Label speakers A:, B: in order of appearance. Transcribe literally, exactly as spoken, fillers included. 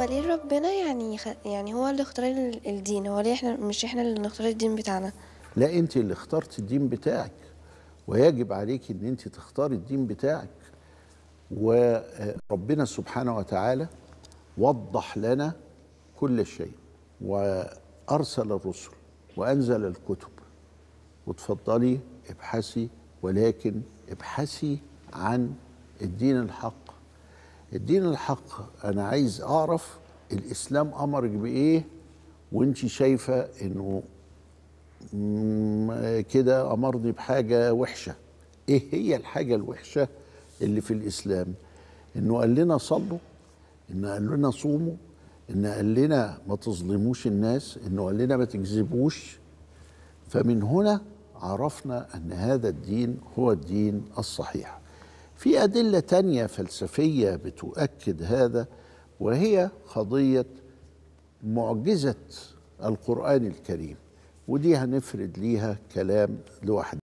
A: ليه ربنا يعني خ... يعني هو اللي اختار ال- الدين؟ هو ليه احنا مش احنا اللي نختار الدين بتاعنا؟
B: لا، انت اللي اخترت الدين بتاعك، ويجب عليك ان انت تختاري الدين بتاعك. وربنا سبحانه وتعالى وضح لنا كل شيء، وارسل الرسل وانزل الكتب. وتفضلي ابحثي، ولكن ابحثي عن الدين الحق. الدين الحق، انا عايز اعرف الاسلام امرك بايه وانت شايفه انه مم، كده امرني بحاجه وحشه. ايه هي الحاجه الوحشه اللي في الاسلام؟ انه قال لنا صلوا، انه قال لنا صوموا، انه قال لنا ما تظلموش الناس، انه قال لنا ما تكذبوش. فمن هنا عرفنا ان هذا الدين هو الدين الصحيح. في ادله تانيه فلسفيه بتؤكد هذا، وهي قضيه معجزه القران الكريم، ودي هنفرد ليها كلام لوحدها.